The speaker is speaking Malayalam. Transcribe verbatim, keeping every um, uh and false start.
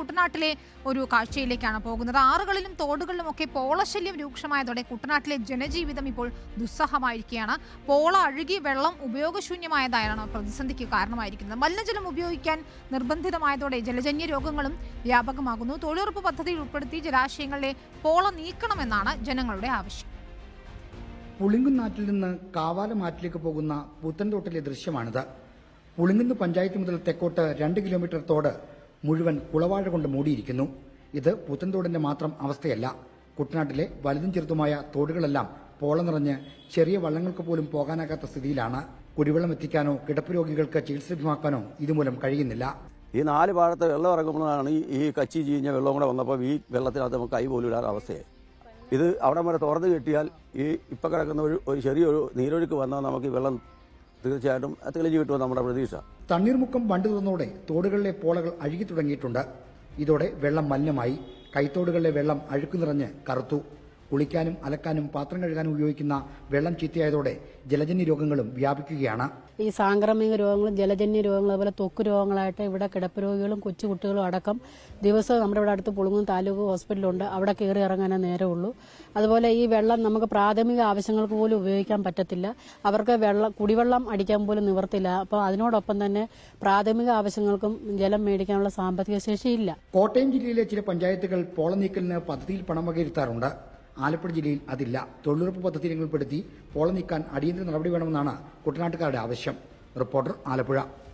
കുട്ടനാട്ടിലെ ഒരു കാഴ്ചയിലേക്കാണ് പോകുന്നത്. ആറുകളിലും തോടുകളിലും ഒക്കെ പോളശല്യം രൂക്ഷമായതോടെ കുട്ടനാട്ടിലെ ജനജീവിതം ഇപ്പോൾ ദുസ്സഹമായിരിക്കുകയാണ്. പോള അഴുകി വെള്ളം ഉപയോഗശൂന്യമായതായാണ് പ്രതിസന്ധിക്ക് കാരണമായിരിക്കുന്നത്. മലിനജലം ഉപയോഗിക്കാൻ നിർബന്ധിതമായതോടെ ജലജന്യ രോഗങ്ങളും വ്യാപകമാകുന്നു. തൊഴിലുറപ്പ് പദ്ധതിയിൽ ഉൾപ്പെടുത്തി ജലാശയങ്ങളിലെ പോള നീക്കണമെന്നാണ് ജനങ്ങളുടെ ആവശ്യം. പുളിങ്കുന്നാറ്റിൽ നിന്ന് കാവാലമാറ്റിലേക്ക് പോകുന്ന പുത്തൻതോട്ടിലെ ദൃശ്യമാണിത്. പുളിങ്കുന്ന് പഞ്ചായത്ത് മുതൽ തെക്കോട്ട് രണ്ട് കിലോമീറ്റർ തോട് മുഴുവൻ കുളവാഴ കൊണ്ട് മൂടിയിരിക്കുന്നു. ഇത് പുത്തൻതോടിന്റെ മാത്രം അവസ്ഥയല്ല. കുട്ടനാട്ടിലെ വലുതും ചെറുതുമായ തോടുകളെല്ലാം പോള നിറഞ്ഞ് ചെറിയ വള്ളങ്ങൾക്ക് പോലും പോകാനാകാത്ത സ്ഥിതിയിലാണ്. കുടിവെള്ളം എത്തിക്കാനോ കിടപ്പ് രോഗികൾക്ക് ചികിത്സ ലഭ്യമാക്കാനോ ഇതുമൂലം കഴിയുന്നില്ല. ഈ നാല് ഭാഗത്ത് വെള്ളം ഇറങ്ങുമ്പോഴാണ് ഈ കച്ചി ചീഞ്ഞ വെള്ളം കൂടെ വന്നപ്പോൾ ഈ വെള്ളത്തിനകത്ത് നമുക്ക് കൈ പോലും ഇടാൻ അവസ്ഥയായി. ഇത് അവിടെ വരെ തുറന്നു കിട്ടിയാൽ ഈ ഇപ്പം കിടക്കുന്ന ഒരു ഒരു ചെറിയൊരു നീരൊഴുക്ക് വന്നാൽ നമുക്ക് ഈ വെള്ളം തീർച്ചയായിട്ടും തെളിഞ്ഞു കിട്ടുമെന്ന് നമ്മുടെ പ്രതീക്ഷ. തണ്ണീർമുക്കം ബണ്ട് തുറന്നതോടെ തോടുകളിലെ പോളകൾ അഴുകി തുടങ്ങിയിട്ടുണ്ട്. ഇതോടെ വെള്ളം മലിനമായി. കൈത്തോടുകളിലെ വെള്ളം അഴുക്ക് നിറഞ്ഞ് കറുത്തു. കുളിക്കാനും അലക്കാനും പാത്രം കഴുകാനും ഉപയോഗിക്കുന്ന വെള്ളം ചീത്തയായതോടെ ജലജന്യ രോഗങ്ങളും വ്യാപിക്കുകയാണ്. ഈ സാംക്രമിക രോഗങ്ങളും ജലജന്യ രോഗങ്ങളും അതുപോലെ ത്വക്ക് രോഗങ്ങളായിട്ട് ഇവിടെ കിടപ്പ് രോഗികളും കൊച്ചുകുട്ടികളും അടക്കം ദിവസവും നമ്മുടെ ഇവിടെ അടുത്ത് പുളുങ്ങും താലൂക്ക് ഹോസ്പിറ്റലുണ്ട്. അവിടെ കയറി ഇറങ്ങാനേ നേരമുള്ളൂ. അതുപോലെ ഈ വെള്ളം നമുക്ക് പ്രാഥമിക ആവശ്യങ്ങൾക്ക് പോലും ഉപയോഗിക്കാൻ പറ്റത്തില്ല. അവർക്ക് വെള്ളം കുടിവെള്ളം അടിക്കാൻ പോലും നിവർത്തില്ല. അപ്പോൾ അതിനോടൊപ്പം തന്നെ പ്രാഥമിക ആവശ്യങ്ങൾക്കും ജലം മേടിക്കാനുള്ള സാമ്പത്തിക ശേഷിയില്ല. കോട്ടയം ജില്ലയിലെ ചില പഞ്ചായത്തുകൾ പോള നീക്കലിന് പദ്ധതിയിൽ പണം വകയിരുത്താറുണ്ട്. ആലപ്പുഴ ജില്ലയിൽ അതില്ല. തൊഴിലുറപ്പ് പദ്ധതി ഉൾപ്പെടുത്തി പോള നീക്കാൻ അടിയന്തര നടപടി വേണമെന്നാണ് കുട്ടനാട്ടുകാരുടെ ആവശ്യം. റിപ്പോർട്ടർ, ആലപ്പുഴ.